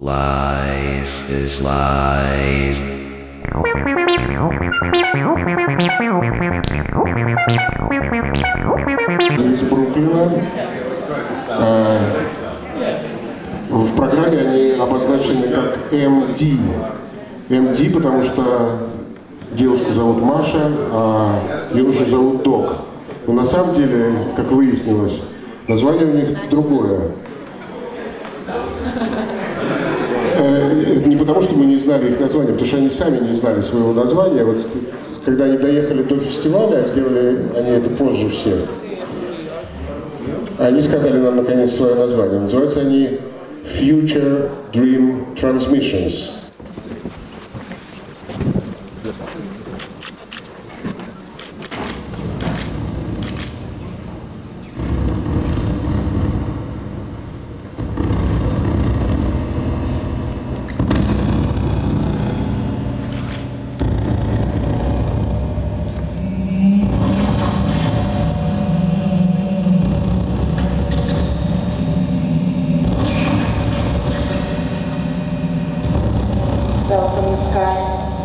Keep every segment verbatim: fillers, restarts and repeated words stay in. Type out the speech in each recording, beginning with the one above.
Life is life. Из Бруклина. В программе они обозначены как эм ди. эм ди, потому что девушку зовут Маша, а юношу зовут Док. Но на самом деле, как выяснилось, название у них другое. Это не потому, что мы не знали их название, потому что они сами не знали своего названия. Вот когда они доехали до фестиваля, сделали они это позже всех, они сказали нам наконец свое название. Называются они Future Dream Transmissions. Fell from the sky.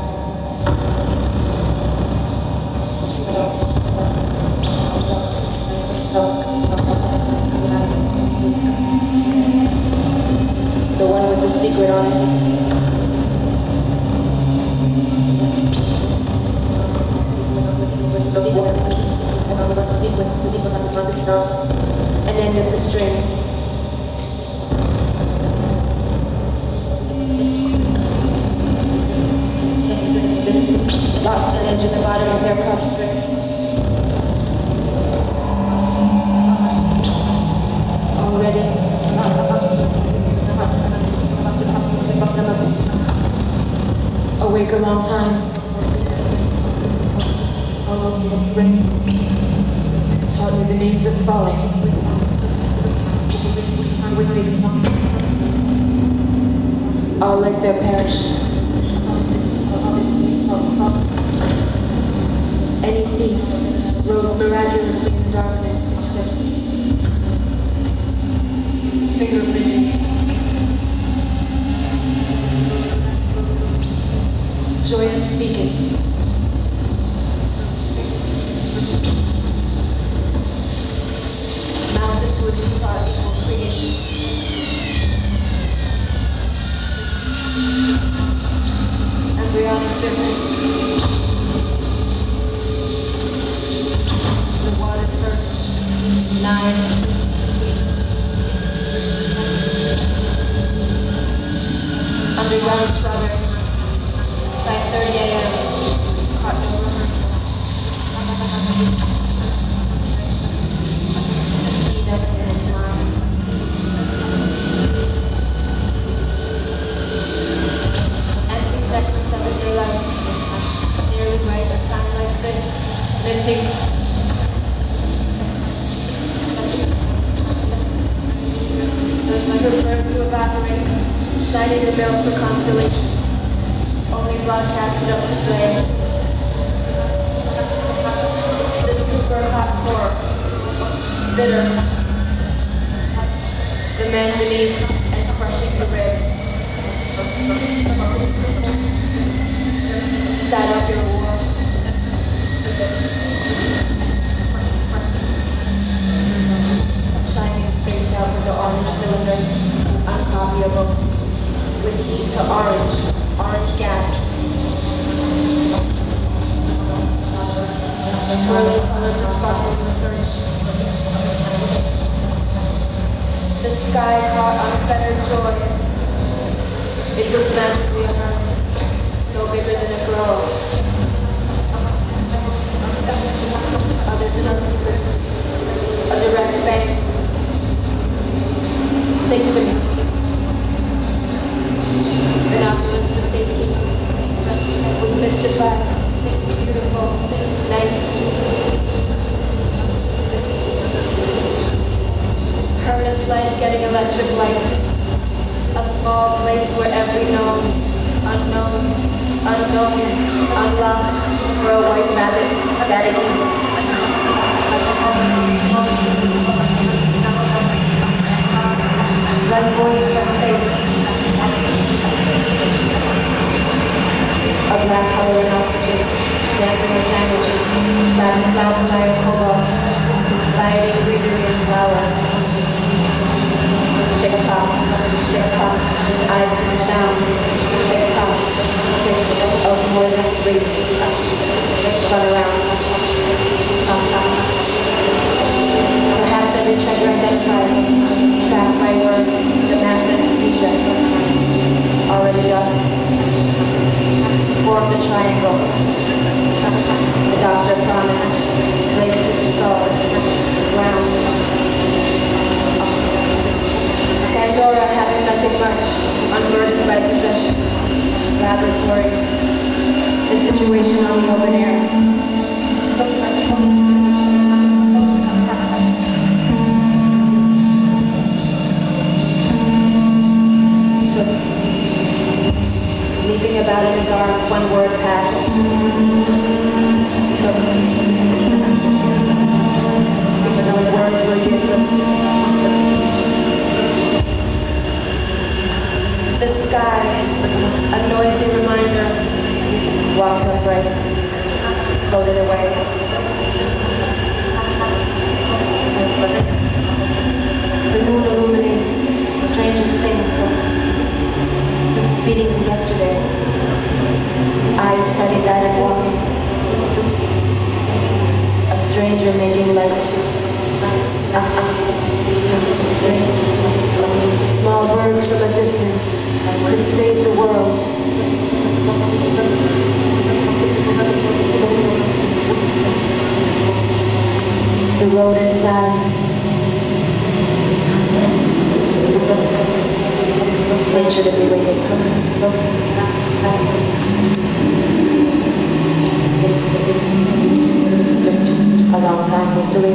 The one with the secret on it. An end of the string. Lost an edge at the bottom of their cups. Already. Awake a long time. Taught me the names of folly. All like their parachutes. Any thief rose miraculously in the darkness. Fingerprinting. Joy unspeaking. Mouse into a two-part equal creation. Embryonic business. The water first. Nine. Underground strawberry. five thirty a m Caught no rehearsal. See that in its mind. Empty segments of your life. Nearly right a time like this. Missing. Prepared to evaporate. Shining the belt for constellation. Only broadcasted up to flame. The super hot core. Bitter. The man beneath and crushing the rib. Sat up your war. Shining spaced out with the orange cylinder. Uncopyable. With heat to orange. Orange gas. Swirling colors and sparkling research. The sky caught unfettered joy. It was magically unearned, no bigger than a glow. Others in our secrets. A direct bang. Sing to me. Binoculars for safety. Was mystified. Beautiful. Nice. Heard its light getting electric light. A small place where every known, unknown, unknown, unlocked for a white rabbit, static. That voice, that face. sounds like cobalt, lighting greenery and flowers. Tick-tock, tick-tock, eyes to the sound. Tick-tock, tick of more than three. They spun around. Perhaps every treasure identified, trapped by words, the mass anesthesia. Already dust. Formed a triangle. The doctor promised. Placed his skull. Round. Pandora, having nothing much, unburdened by possessions. Laboratory. The situation on the open air. Leaping about in the dark, one word passed. Took. Even though words were useless. The sky, a noisy reminder, walked upright, floated away. The moon illuminates, strangest thing. Speeding to yesterday, eyes studied that and walking. A stranger making light. Small birds from a distance could save the world. The road inside. Nature to be waiting. A long time, Missouri.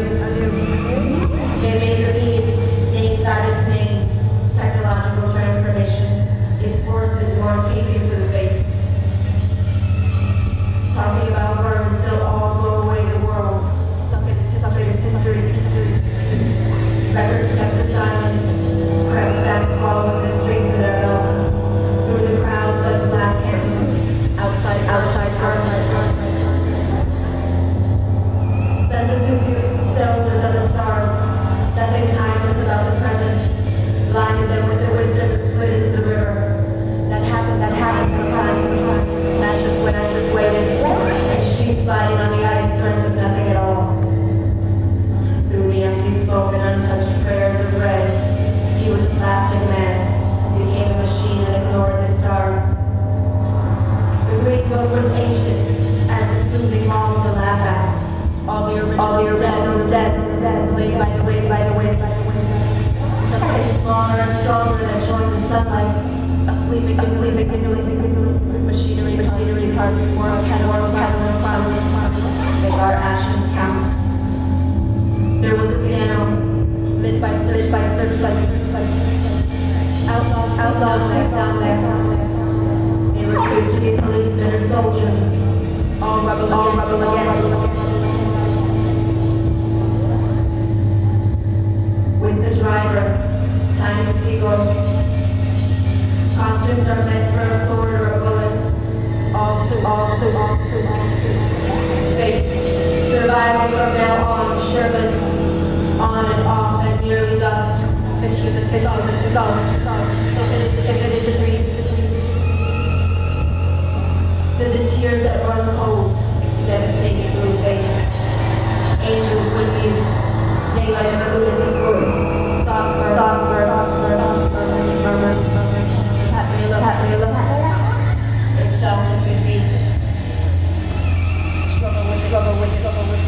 They made the beads, names added to names, technological transfer all the original dead, played by the wind, by the wind, by the wind. Something smaller and stronger that joined the sunlight, asleep and giggling, machinery, machinery, part, world, cattle, cattle, farm, make our ashes count. There was a piano, lit by search, by search, by outlaws, outlaws, there, down there, down there. They refused to be policemen or soldiers. All rebel again, all rebel again. With the driver, time to see ghosts. Costumes are meant for a sword or a bullet. All suit, all suit, all suit, all suit. Fate, survival from now on, shirtless, on and off, and merely dust. The human skull, the skull, the skull. If it is, if it is a dream. To the tears that run cold, devastating blue face. Angels would mute, daylight of a lunatic voice. Soft bird, soft bird, soft bird, murmur, murmur, murmur. Cat may look, cat may look. Itself would be feast. Struggle with it, struggle with it, struggle with it.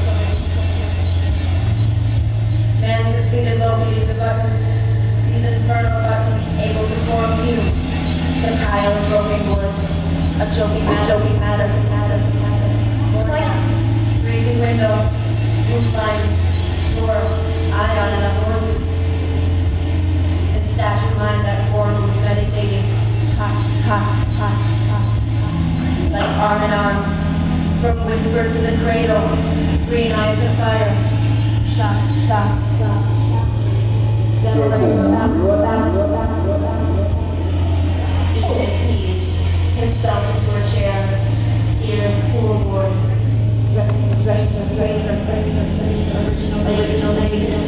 Man succeeded locating the buttons. These infernal buttons able to form fumes. The pile of broken wood. A joking matter, joking matter, matter, matter. Morning, greasy window, roof lines, door, ion and the horses. A stash of mind that form was meditating. Ha, ha, ha, ha, ha. Like arm in arm, from whisper to the cradle, green eyes of fire. Shot, shot, shot, shot. Devil in your mouth, your mouth, your mouth, your mouth. His keys. Himself into a chair, ears school board, dressing strange and great and original original negative.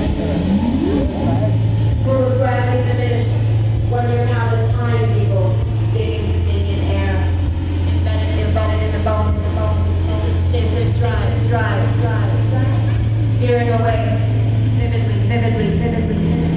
Full of gravity diminished, wondering how the time people digging to take in air, embedded embedded in the bone, the bone, this instinctive drive, drive, drive, drive, veering away, vividly, vividly, vividly, vividly.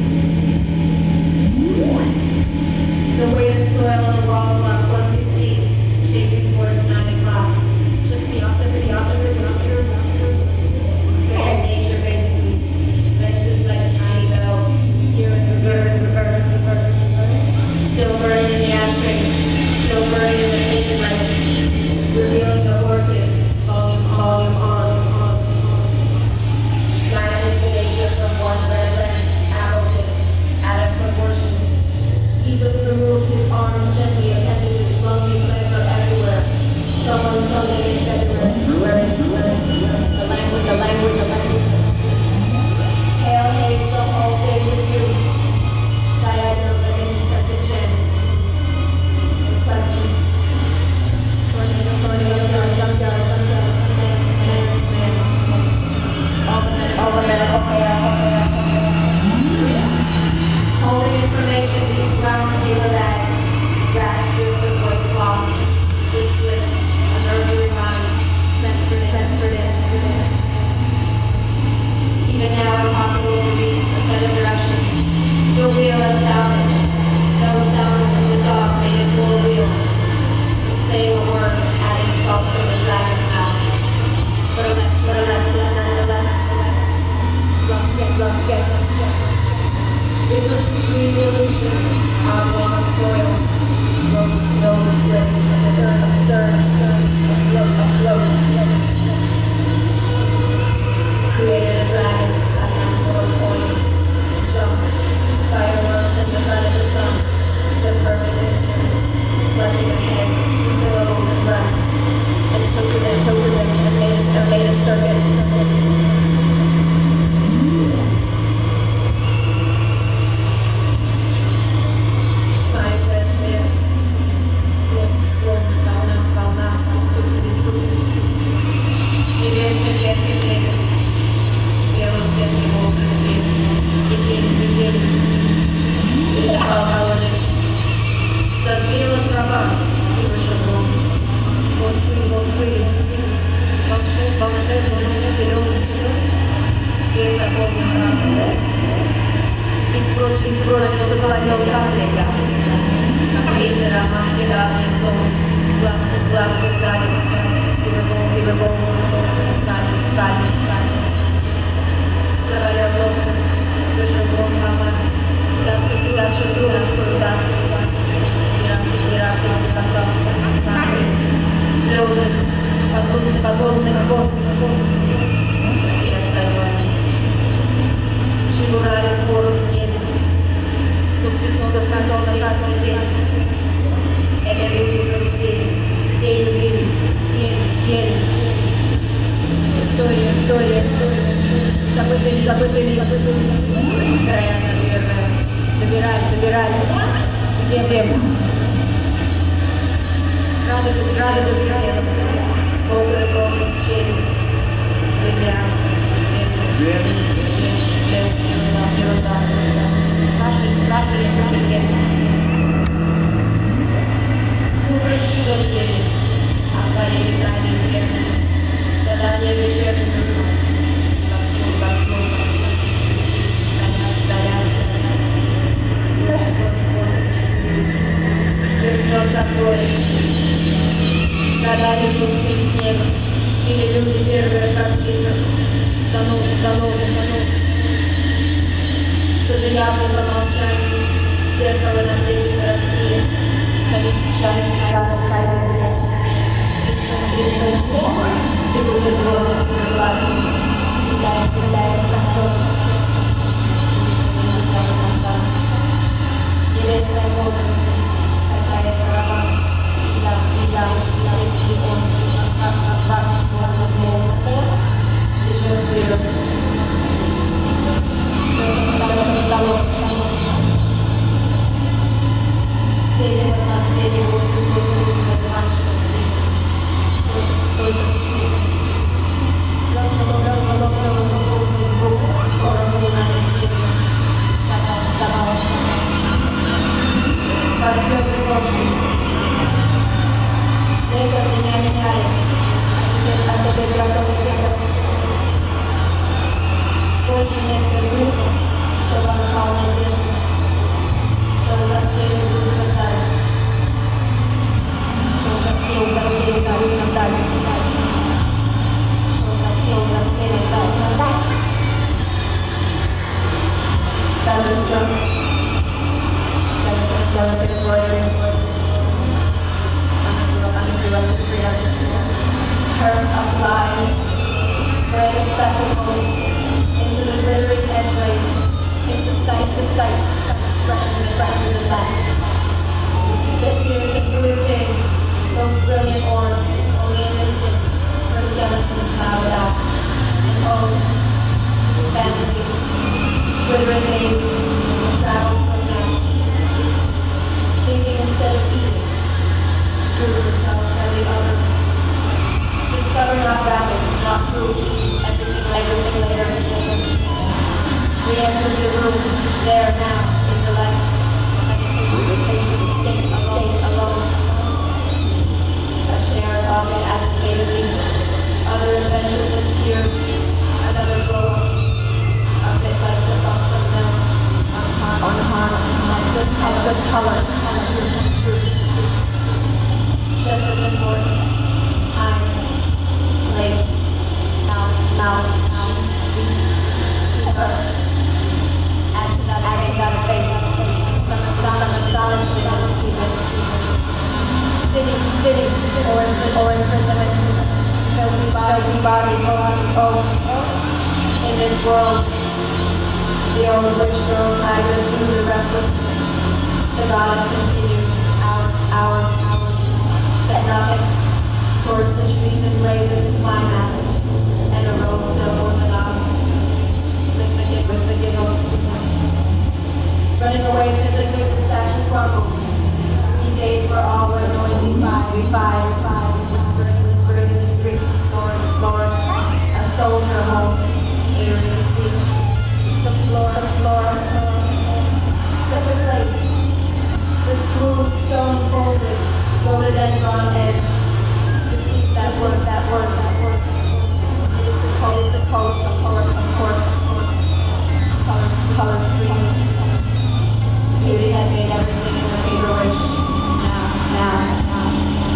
The weight of soil on the wall clock, one fifteen, chasing towards nine o'clock. Just the opposite, the opposite, the opposite, the opposite. Good nature, basically. Lenses like tiny bells. Here in reverse, reverse, reverse, reverse. Still burning in the ashtray. Still burning in the thin light. Revealing the orchid. Volume, volume, on, on, on. Smiling into nature from one red lens. Apple tipped. Out of proportion. Easily removed his arms gently, appendages, flung his legs are everywhere. Someone, something in February. The language, the language, the language. Pale haze from all day with you. Diagonal that intersect the chance. The question. Tornado, tornado, yard, yard, yard, yard, yard. Man, man, man. All the men, all the men, okay, okay, okay. Holding information, these brown paper bags, grass strips of white cloth, the slip, a nursery rhyme, transferred in, transferred in, transferred in. Even now impossible to read a set of directions. The wheel is salvage. No sound from the dog made it full wheel. Saying a word, adding salt from the dragon's mouth. For a left, for a left, for a left, for a left, for a left. Rough, get, rough, get, rough, get. It was between the illusion, oblong of soil, rose, velvet, flip, absurd, absurd, absurd, afloat, afloat, afloat. Created a dragon, a handful of coins, junk, fireworks in the light of the sun, the perfect instrument, clutching a hand, two syllables in breath, and took it and took it and made it, and made it circuit. Главный, главный, главный, силовой, силовой, стадий, стадий. истории, забытые, забытые, забытые края, наверное, добирали, добирали, где время. Рады, рады, добирали, полный голос, челюсть, земля, ерунда, ерунда, наши, наши, наши, Супер чудо есть, а парень правильный верный, задание вечерний, Москву, Москву, Москву, заряд, заряд, Господь, Господь, вернет такое, задание пустым снегом, или люди первые картинка, занос, занос, занос, что явно по молчанию, зеркало на плечи городские, стоит чайный чайный кайный личным светом, и бутерброд с глазом, является, является контроль. Небесная молодость, качает права, и да, и да, и он, как собака, словно для сейчас вперед. Что это дало, Дети на наследие воздуха в нашего сына. Сойка. Лопнула, лопнула, лопнула, звук, звук, коронила на свете. Давала, давала. Как слезы кожи. Лето меня меняли, а теперь, а теперь готовы лето. Больше нет верблюда, чтобы махал надежду. Что за всеми буду хватать. Что за всеми, за всеми, да, хватать. Что за всеми, за всеми, да, хватать. Даже что? Даже что я переборю. Она жила, она жила, приятно. Her a fly, red spectacles, into the glittering edgeways, into sight to sight. Fresh and fresh in the back. The piercing blue thing, those brilliant orbs, only an instant, for skeletons bowed out, and oaths, fantasies, twittering names, travel from them, thinking instead of eating, true to herself and the other, discovering not rabbits, not true, everything, everything later, we entered the room, there now. Life, meditation, state alone, alone. Fresh air talking agitatedly, other adventures and tears, another glow, a bit like the thoughts of them, on high, and good color, good color, and truth, truth. Just as important, time, place, mouth, mouth, sheep, her. Add to that, add to that faith. Sitting, sitting, or in, or in imprisonment, filthy body, filthy body, oh, oh, in this world, the old witch girl tigers slew the restless, the goddess continued, hours, hours, hours, said nothing, towards the trees and blazes and climaxed, and a rose still was allowed, with the giggle, with the giggle. Running away physically, the statue crumbled. Three days were all were noisy fire, fire, fire, whispering, whispering in the Greek, Lord, Lord, a soldier home, alien speech, the floor, the floor, such a place, the smooth stone folded, rhododendron edge, deceit that word, that word, that word. It is the code, the code, the color, of course, colors, colors, green. Beauty had made everything in the paper wish. Now, now, now.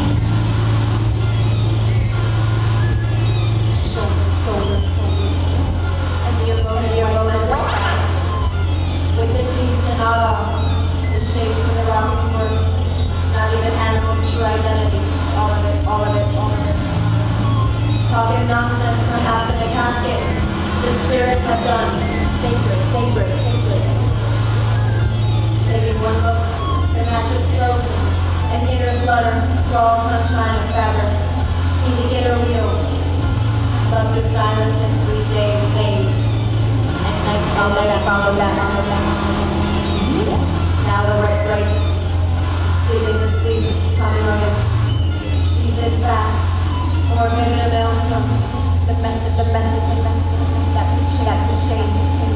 Shoulder, shoulder, shoulder. And the aroma, the aroma. With the teeth and not off. The shapes of the rocking horse. Not even animals' true identity. All of it, all of it, all of it. Talking nonsense, perhaps in a casket. The spirits have done. Sacred, sacred, sacred. Taking one look, the mattress frozen, an inner flutter, raw sunshine of fabric, see the inner wheels, love the silence and follow that, follow that, follow that. Now the red lights, sleeping the sleep, coming on it. She's in fast, or maybe a maelstrom. The message, the message, the message, that picture, that picture.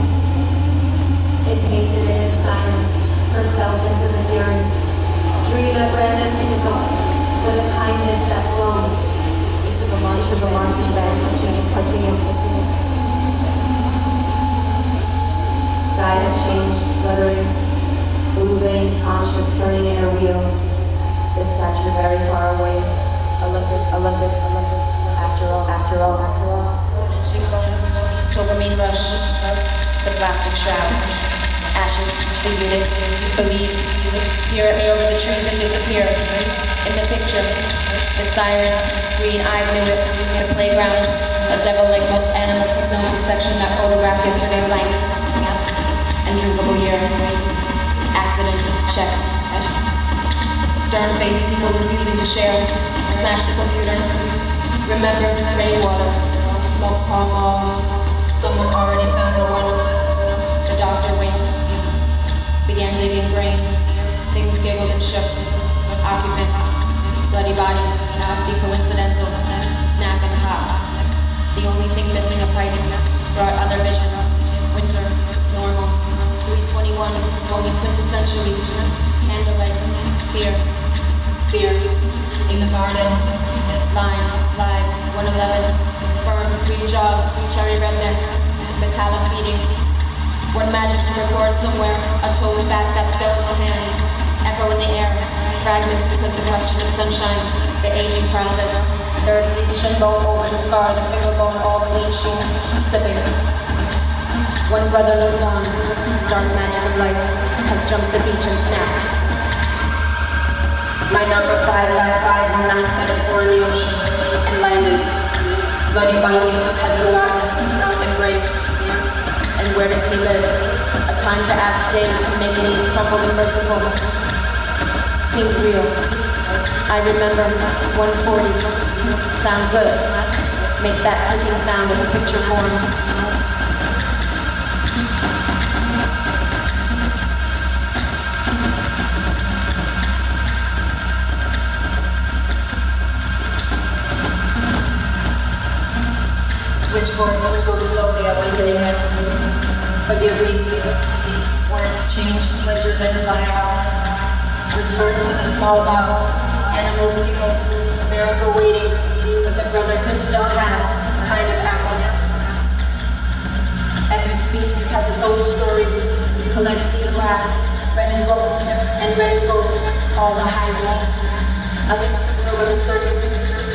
It painted in its silence, herself into the fury. Dream at random intervals, with a kindness that grows. It's a belong to belong to bed, touching and touching and touching. Silent change, fluttering, moving, conscious, turning in her wheels. The statue very far away. Olympic, Olympic, Olympic. After all, after all, after all. Cheekbones, dopamine rush, the plastic shroud. Ashes, the unit, believe, hear it over the trees and disappear. In the picture, the sirens, green-eyed knew it, in the playground, a devil like most animals hypnosis section that photographed yesterday blank. And drinkable year. Accident, check. Stern-faced people refusing to share. Smash the computer. Remember, rainwater, smoke palm malls. Someone already found a one. The doctor waits. Began digging brain. Things giggled and shook. Occupant. Bloody body. Be coincidental. Snap and hop. The only thing missing a fighting brought other visions. Winter. Normal. three twenty-one. Only quintessentially. Candlelight. Fear. Fear. In the garden. Line. Live. one eleven. Firm. Three jobs. Three cherry redneck. Metallic beating. One magic to record somewhere, a toes back, that skeletal hand, echo in the air, fragments because the question of sunshine, the aging process, third piece shin bone over the scar, the finger bone, all the lean sheets, sipping. One brother lives on, dark magic of lights, has jumped the beach and snapped. My number five five five one nine seven four in the ocean, and landed. Bloody body, had forgotten, embraced. And where does he live? A time to ask days to make knees crumpled and merciful. Seemed real. I remember one forty. Sound good. Make that clicking sound as a picture forms. Switchboard, switchboard slowly awakening him. Forgive me, words change slicker than fire. Return to the small box, animals giggle, miracle waiting, but the brother can still have a kind of apple. Every species has its own story. Collect beeswax, red and gold, and red and gold, all the hybrids. A mixed signal of the circus.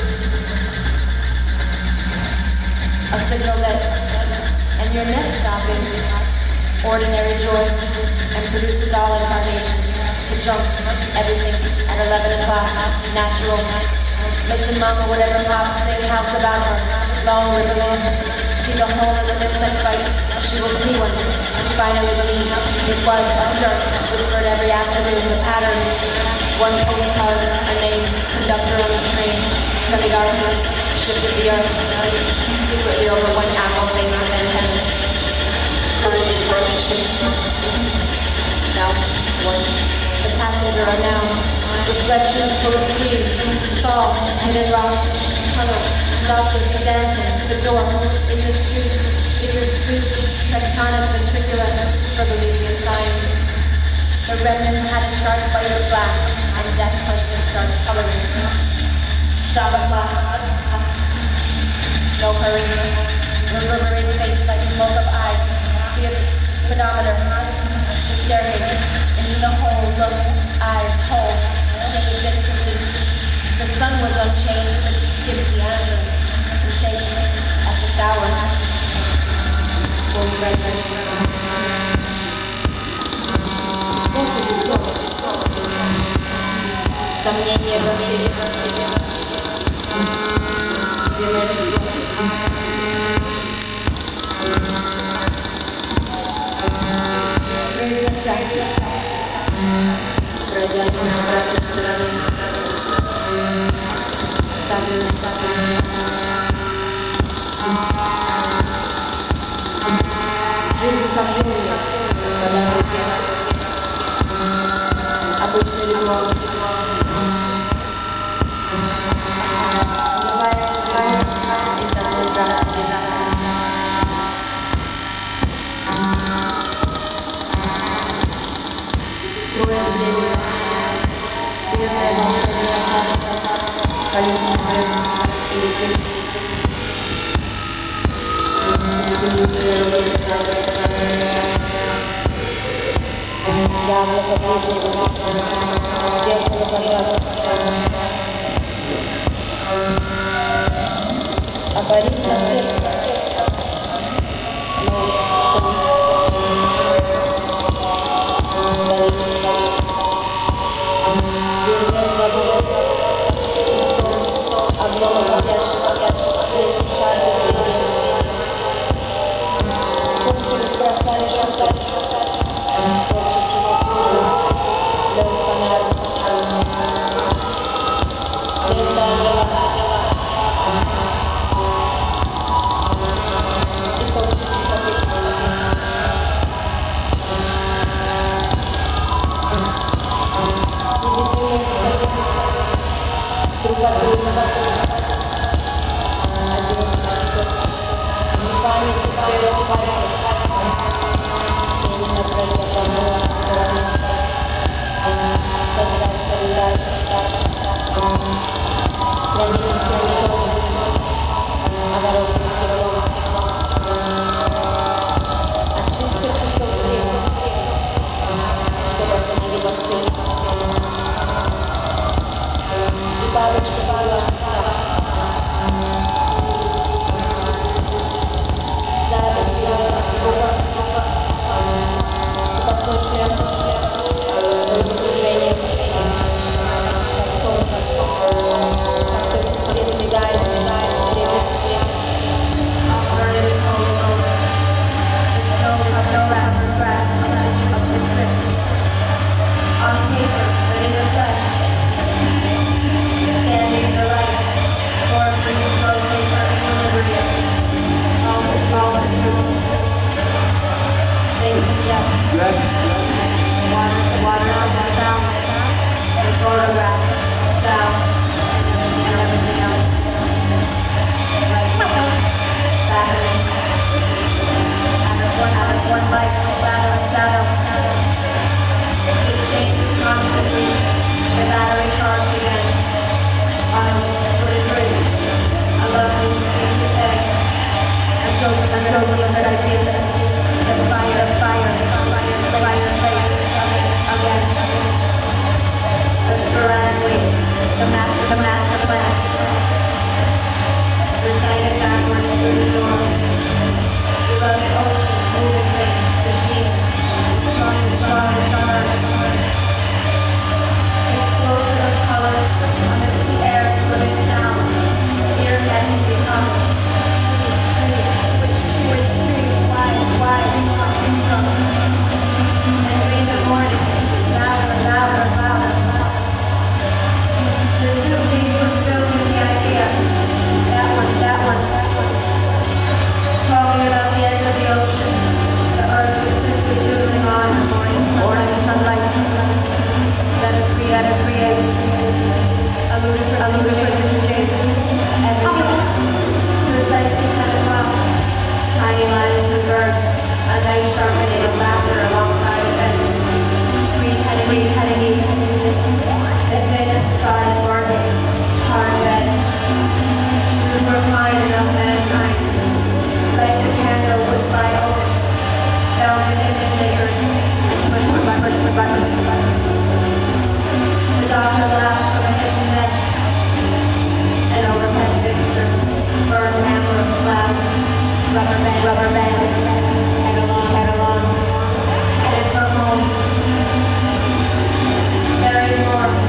A signal that, and your next stoppings, ordinary joy, and produces all incarnation, to jump, everything, at eleven o'clock, natural. Listen, mama, whatever pops, think house about her, long river land, see the whole as an insect fight, she will see one, and finally believe, it was a dirt, whispered every afternoon, the pattern, one postcard, a name, conductor on the train, semi-darkness, shifted the earth, secretly over one apple face with antennas. Current information. Now, once. The passenger are now. Reflections full of green, thaw, hidden rocks, tunnels, laughter, dancing, the door, in the street, in your street, tectonic ventricular, for Bolivian science. The remnants had a sharp bite of glass, and death question starts coloring. Stop a clock. No hurry, reverberating face like smoke of eyes, the speedometer, the staircase, into the hole, look, eyes, hole, changed instantly. The sun was unchanged, but gives the answers, and changed at this hour. Full red. Some niña rosy, Thank you. Кавказе, когда обычный ремонт. Называется «Правильно» и самый здравствуй. Строя время, бедная волшебная царство, колесный бред и летит. Яблоко прежнего, зеркало пожаров. А Борис на сердце. Ночь, сон. Борис, вернет забор. И сон, обломок опять, средний шар без людей. Курсы бросали шатать.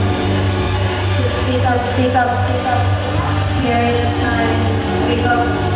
Speak up, speak up, period of time, speak up.